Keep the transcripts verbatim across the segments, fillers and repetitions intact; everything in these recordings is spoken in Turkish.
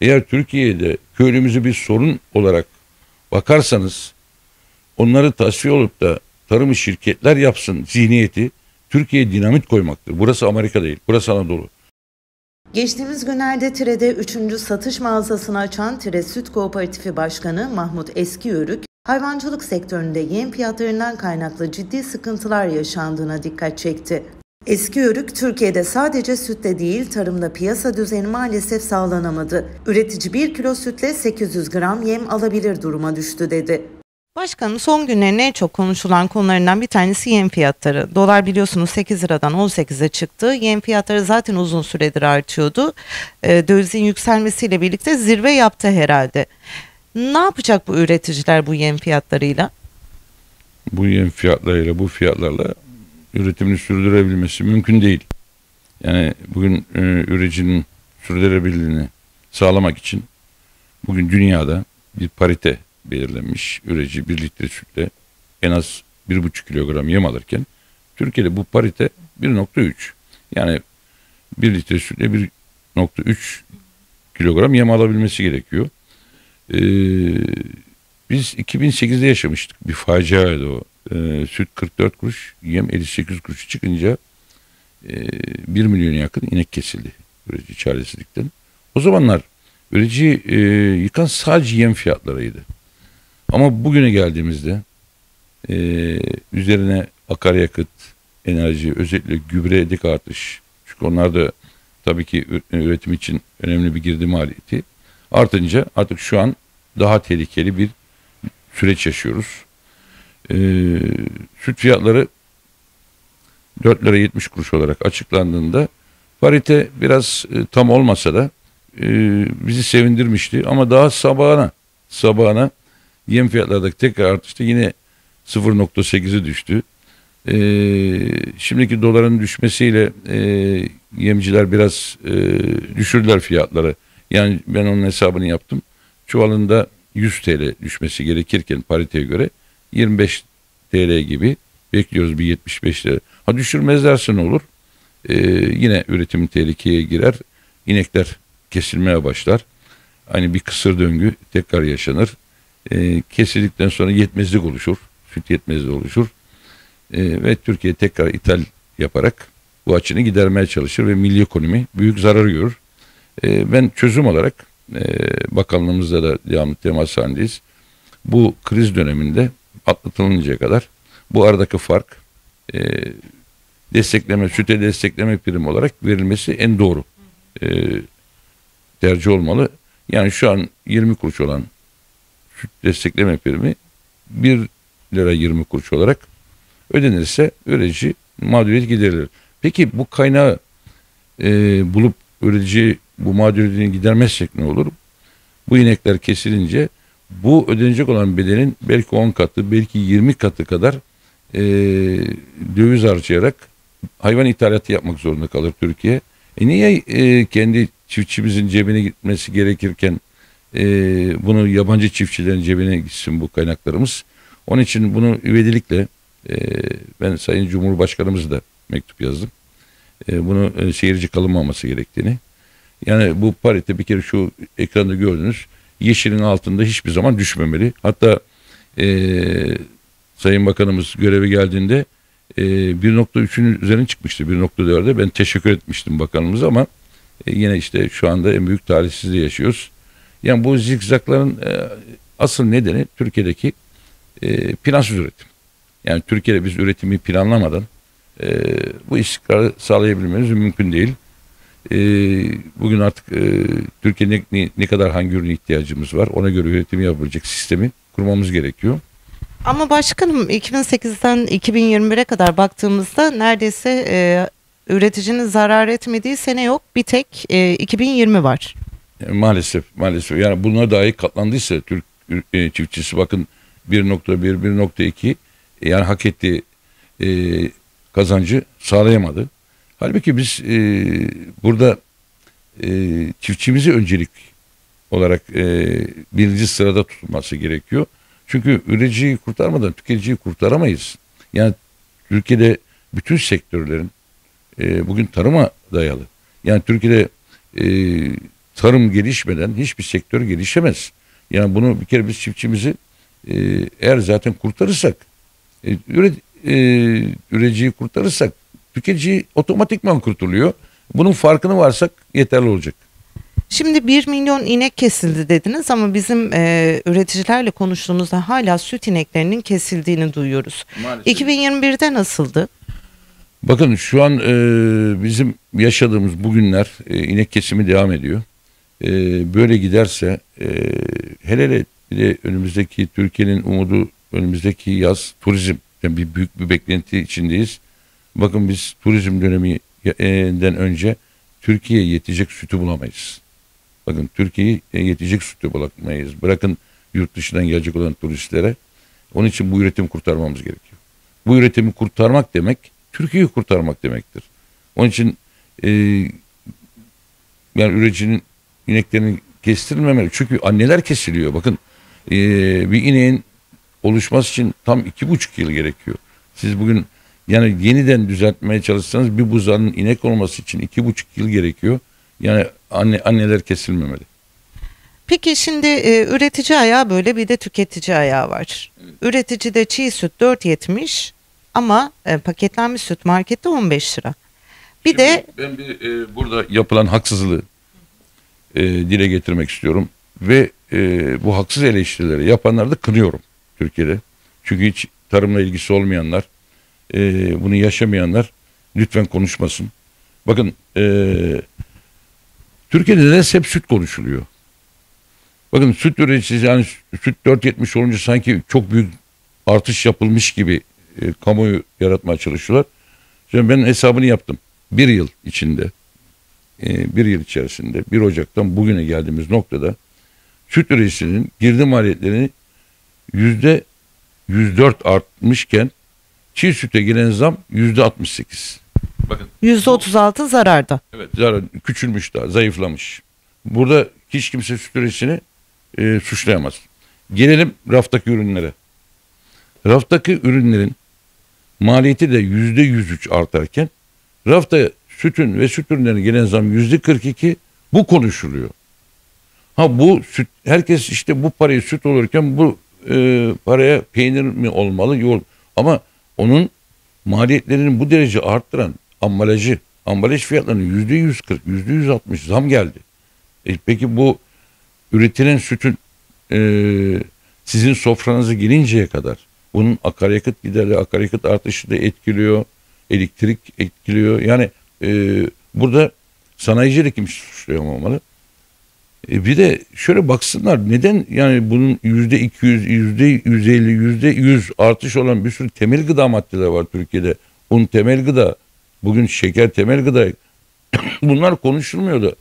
Eğer Türkiye'de köylümüzü bir sorun olarak bakarsanız, onları tasfiye olup da tarımı şirketler yapsın zihniyeti Türkiye'ye dinamit koymaktır. Burası Amerika değil, burası Anadolu. Geçtiğimiz günlerde Tire'de üçüncü satış mağazasını açan Tire Süt Kooperatifi Başkanı Mahmut Eskiyörük, hayvancılık sektöründe yem fiyatlarından kaynaklı ciddi sıkıntılar yaşandığına dikkat çekti. Eskiyörük, Türkiye'de sadece sütle değil, tarımda piyasa düzeni maalesef sağlanamadı. Üretici bir kilo sütle sekiz yüz gram yem alabilir duruma düştü dedi. Başkanım, son günlerin en çok konuşulan konularından bir tanesi yem fiyatları. Dolar biliyorsunuz sekiz liradan on sekize çıktı. Yem fiyatları zaten uzun süredir artıyordu. E, dövizin yükselmesiyle birlikte zirve yaptı herhalde. Ne yapacak bu üreticiler bu yem fiyatlarıyla? Bu yem fiyatlarıyla, bu fiyatlarla üretimini sürdürebilmesi mümkün değil. Yani bugün e, üreticinin sürdürülebilirliğini sağlamak için bugün dünyada bir parite belirlenmiş. Üretici bir litre sütle en az bir buçuk kilogram yem alırken Türkiye'de bu parite bir nokta üç. Yani bir litre sütle bir nokta üç kilogram yem alabilmesi gerekiyor. Ee, biz iki bin sekizde yaşamıştık. Bir faciaydı o. Ee, süt kırk dört kuruş, yem elli sekiz kuruş çıkınca e, bir milyona yakın inek kesildi üretici çaresizlikten. O zamanlar üretici e, yıkan sadece yem fiyatlarıydı. Ama bugüne geldiğimizde e, üzerine akaryakıt, enerji, özellikle gübredeki artış, çünkü onlar da tabii ki üretim için önemli bir girdi maliyeti artınca artık şu an daha tehlikeli bir süreç yaşıyoruz. E, süt fiyatları dört lira yetmiş kuruş olarak açıklandığında parite biraz e, tam olmasa da e, bizi sevindirmişti ama daha sabahına sabahına yem fiyatlardaki tekrar artışta yine sıfır nokta sekize düştü. Ee, şimdiki doların düşmesiyle e, yemciler biraz e, düşürdüler fiyatları. Yani ben onun hesabını yaptım. Çuvalında yüz TL düşmesi gerekirken pariteye göre yirmi beş TL gibi bekliyoruz, bir yetmiş beş lira. Ha düşürmezlerse ne olur? Ee, yine üretim tehlikeye girer. İnekler kesilmeye başlar. Hani bir kısır döngü tekrar yaşanır. E, kesildikten sonra yetmezlik oluşur. Süt yetmezliği oluşur. E, ve Türkiye tekrar ithal yaparak bu açını gidermeye çalışır ve milli ekonomi büyük zarar görür. E, ben çözüm olarak e, bakanlığımızla da devamlı temas halindeyiz. Bu kriz döneminde atlatılıncaya kadar bu aradaki fark e, destekleme, süte destekleme primi olarak verilmesi en doğru e, tercih olmalı. Yani şu an yirmi kuruş olan süt destekleme primi bir lira yirmi kuruş olarak ödenirse üretici mağduriyet giderilir. Peki bu kaynağı e, bulup üretici bu mağduriyetini gidermezsek ne olur? Bu inekler kesilince bu ödenecek olan bedelin belki on katı, belki yirmi katı kadar e, döviz harcayarak hayvan ithalatı yapmak zorunda kalır Türkiye. E niye e, kendi çiftçimizin cebine gitmesi gerekirken e, bunu yabancı çiftçilerin cebine gitsin bu kaynaklarımız? Onun için bunu ivedilikle e, ben Sayın Cumhurbaşkanımıza da mektup yazdım. E, bunu e, seyirci kalınmaması gerektiğini. Yani bu parite bir kere şu ekranda gördünüz, yeşilin altında hiçbir zaman düşmemeli. Hatta e, Sayın Bakanımız göreve geldiğinde e, bir nokta üçün üzerine çıkmıştı, bir nokta dörde. Ben teşekkür etmiştim bakanımıza ama e, yine işte şu anda en büyük talihsizliği yaşıyoruz. Yani bu zikzakların e, asıl nedeni Türkiye'deki e, plansız üretim. Yani Türkiye'de biz üretimi planlamadan e, bu istikrarı sağlayabilmemiz mümkün değil. E, bugün artık e, Türkiye'de ne, ne kadar hangi ürüne ihtiyacımız var, ona göre üretimi yapabilecek sistemi kurmamız gerekiyor. Ama başkanım, iki bin sekizden iki bin yirmi bire kadar baktığımızda neredeyse e, üreticinin zarar etmediği sene yok. Bir tek e, iki bin yirmi var. E, maalesef maalesef yani buna dahi katlandıysa Türk e, çiftçisi bakın bir nokta bir, bir nokta iki yani hak ettiği e, kazancı sağlayamadı. Halbuki biz e, burada e, çiftçimizi öncelik olarak e, birinci sırada tutulması gerekiyor. Çünkü üreticiyi kurtarmadan tüketiciyi kurtaramayız. Yani Türkiye'de bütün sektörlerin e, bugün tarıma dayalı. Yani Türkiye'de e, tarım gelişmeden hiçbir sektör gelişemez. Yani bunu bir kere biz çiftçimizi e, eğer zaten kurtarırsak, e, üret, e, üreticiyi kurtarırsak tüketici otomatikman kurtuluyor. Bunun farkını varsak yeterli olacak. Şimdi bir milyon inek kesildi dediniz ama bizim e, üreticilerle konuştuğumuzda hala süt ineklerinin kesildiğini duyuyoruz. Maalesef. iki bin yirmi birde nasıldı? Bakın şu an e, bizim yaşadığımız bugünler e, inek kesimi devam ediyor. E, böyle giderse e, hele hele bir de önümüzdeki Türkiye'nin umudu önümüzdeki yaz turizm. Yani bir büyük bir beklenti içindeyiz. Bakın biz turizm döneminden önce Türkiye'ye yetecek sütü bulamayız. Bakın Türkiye'ye yetecek sütü bulamayız. Bırakın yurt dışından gelecek olan turistlere. Onun için bu üretimi kurtarmamız gerekiyor. Bu üretimi kurtarmak demek Türkiye'yi kurtarmak demektir. Onun için e, yani üreticinin ineklerini kestirilmemeli. Çünkü anneler kesiliyor. Bakın e, bir ineğin oluşması için tam iki buçuk yıl gerekiyor. Siz bugün yani yeniden düzeltmeye çalışsanız bir buzağının inek olması için iki buçuk yıl gerekiyor. Yani anne anneler kesilmemeli. Peki şimdi e, üretici ayağı böyle bir de tüketici ayağı var. Üreticide çiğ süt dört yetmiş ama e, paketlenmiş süt markette on beş lira. Bir Şimdi de ben bir e, burada yapılan haksızlığı e, dile getirmek istiyorum ve e, bu haksız eleştirileri yapanları da kınıyorum Türkiye'de. Çünkü hiç tarımla ilgisi olmayanlar, e, bunu yaşamayanlar lütfen konuşmasın. Bakın e, Türkiye'de nedense hep süt konuşuluyor. Bakın süt üreticisi yani süt dört yetmiş olunca sanki çok büyük artış yapılmış gibi e, kamuoyu yaratmaya çalışıyorlar. Şimdi ben hesabını yaptım. Bir yıl içinde, e, bir yıl içerisinde bir Ocak'tan bugüne geldiğimiz noktada süt üreticisinin girdi maliyetlerini yüzde yüz dört artmışken çiğ süte gelen zam yüzde altmış sekiz. Bakın. yüzde otuz altı zararda. Evet, zarar küçülmüş daha, zayıflamış. Burada hiç kimse süt üreticisini e, suçlayamaz. Gelelim raftaki ürünlere. Raftaki ürünlerin maliyeti de yüzde yüz üç artarken rafta sütün ve süt ürünlerine gelen zam yüzde kırk iki, bu konuşuluyor. Ha bu süt, herkes işte bu parayı süt olurken bu e, paraya peynir mi olmalı? Yok. Ama onun maliyetlerini bu derece arttıran ambalajı, ambalaj fiyatlarının yüzde yüz kırk, yüzde yüz altmış zam geldi. E peki bu üretilen sütün e, sizin sofranıza gelinceye kadar bunun akaryakıt giderleri, akaryakıt artışı da etkiliyor, elektrik etkiliyor. Yani e, burada sanayicileri kimse suçlayamamalı. E, bir de şöyle baksınlar, neden yani bunun yüzde iki yüz, yüzde yüz elli, yüzde yüz artış olan bir sürü temel gıda maddeleri var Türkiye'de. Un temel gıda, bugün şeker temel gıda. Bunlar konuşulmuyor da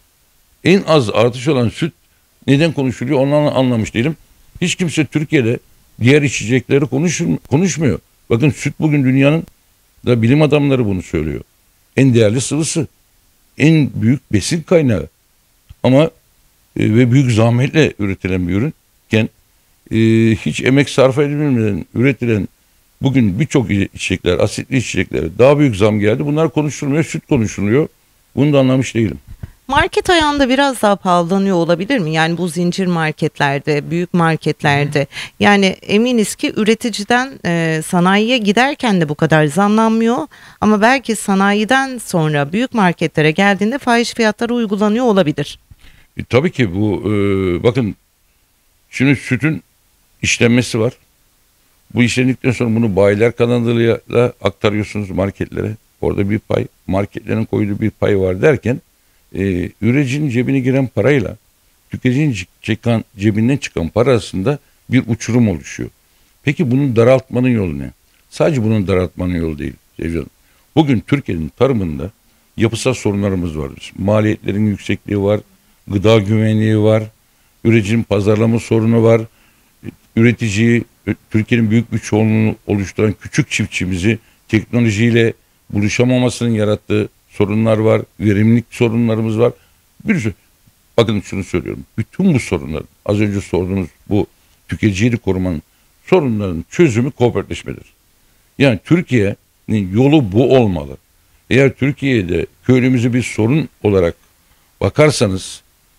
en az artış olan süt neden konuşuluyor onu anlamış değilim. Hiç kimse Türkiye'de diğer içecekleri konuşur, konuşmuyor. Bakın süt bugün dünyanın da bilim adamları bunu söylüyor. En değerli sıvısı. En büyük besin kaynağı. Ama e, ve büyük zahmetle üretilen bir ürünken e, hiç emek sarf edilmeden üretilen bugün birçok içecekler, asitli içeceklere daha büyük zam geldi. Bunlar konuşulmuyor, süt konuşuluyor. Bunu da anlamış değilim. Market ayağında biraz daha pahalanıyor olabilir mi? Yani bu zincir marketlerde, büyük marketlerde. Yani eminiz ki üreticiden e, sanayiye giderken de bu kadar zamlanmıyor. Ama belki sanayiden sonra büyük marketlere geldiğinde fahiş fiyatları uygulanıyor olabilir. E, tabii ki bu e, bakın şimdi sütün işlenmesi var. Bu işlendikten sonra bunu bayiler kanalıyla aktarıyorsunuz marketlere. Orada bir pay, marketlerin koyduğu bir pay var derken e, üreticinin cebine giren parayla tüketicinin çıkan, cebinden çıkan para arasında bir uçurum oluşuyor. Peki bunun daraltmanın yolu ne? Sadece bunun daraltmanın yolu değil. Sevgilim. Bugün Türkiye'nin tarımında yapısal sorunlarımız var. Maliyetlerin yüksekliği var, gıda güvenliği var, üreticinin pazarlama sorunu var. Üreticiyi, Türkiye'nin büyük bir çoğunluğunu oluşturan küçük çiftçimizi teknolojiyle buluşamamasının yarattığı sorunlar var, verimlilik sorunlarımız var. Bir sürü. Bakın şunu söylüyorum. Bütün bu sorunlar, az önce sorduğunuz bu tüketiciyi korumanın sorunlarının çözümü kooperatifleşmedir. Yani Türkiye'nin yolu bu olmalı. Eğer Türkiye'de köylümüzü bir sorun olarak bakarsanız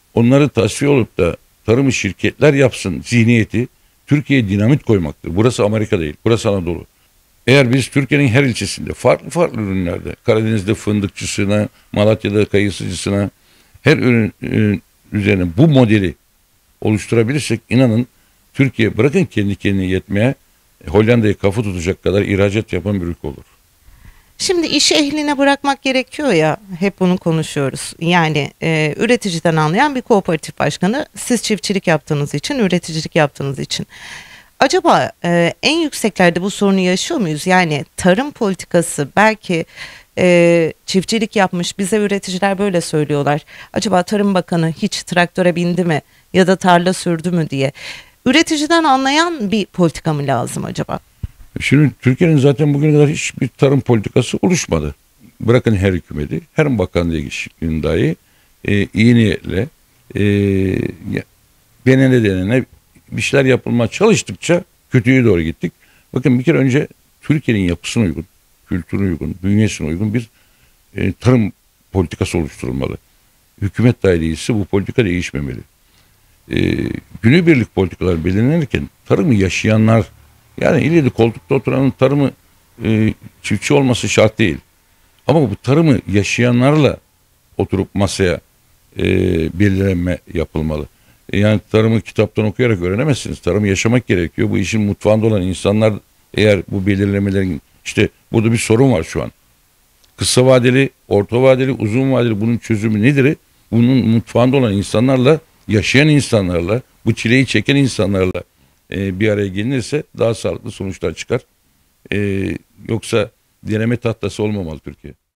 onları tasfiye olup da tarımı şirketler yapsın zihniyeti Türkiye'ye dinamit koymaktır. Burası Amerika değil, burası Anadolu. Eğer biz Türkiye'nin her ilçesinde farklı farklı ürünlerde, Karadeniz'de fındıkçısına, Malatya'da kayısıcısına her ürün, ürün üzerine bu modeli oluşturabilirsek inanın Türkiye bırakın kendi kendine yetmeye Hollanda'yı kafa tutacak kadar ihracat yapan bir ülke olur. Şimdi iş ehline bırakmak gerekiyor ya, hep bunu konuşuyoruz. Yani e, üreticiden anlayan bir kooperatif başkanı, siz çiftçilik yaptığınız için, üreticilik yaptığınız için. Acaba e, en yükseklerde bu sorunu yaşıyor muyuz? Yani tarım politikası belki e, çiftçilik yapmış, bize üreticiler böyle söylüyorlar. Acaba Tarım Bakanı hiç traktöre bindi mi ya da tarla sürdü mü diye. Üreticiden anlayan bir politika mı lazım acaba? Şimdi Türkiye'nin zaten bugüne kadar hiçbir tarım politikası oluşmadı. Bırakın her hükümeti, her bakan değişikliğinin dahi e, iyi niyetle e, denene denene bir şeyler yapılmaya çalıştıkça kötüye doğru gittik. Bakın bir kere önce Türkiye'nin yapısına uygun, kültürüne uygun, bünyesine uygun bir e, tarım politikası oluşturulmalı. Hükümet dahi değilse bu politika değişmemeli. E, günübirlik politikalar belirlenirken tarımı yaşayanlar, yani ileri koltukta oturanın tarımı e, çiftçi olması şart değil. Ama bu tarımı yaşayanlarla oturup masaya e, belirlenme yapılmalı. E, yani tarımı kitaptan okuyarak öğrenemezsiniz. Tarımı yaşamak gerekiyor. Bu işin mutfağında olan insanlar eğer bu belirlemelerin, işte burada bir sorun var şu an. Kısa vadeli, orta vadeli, uzun vadeli bunun çözümü nedir? Bunun mutfağında olan insanlarla, yaşayan insanlarla, bu çileyi çeken insanlarla e, bir araya gelinirse daha sağlıklı sonuçlar çıkar. E, yoksa deneme tahtası olmamalı Türkiye.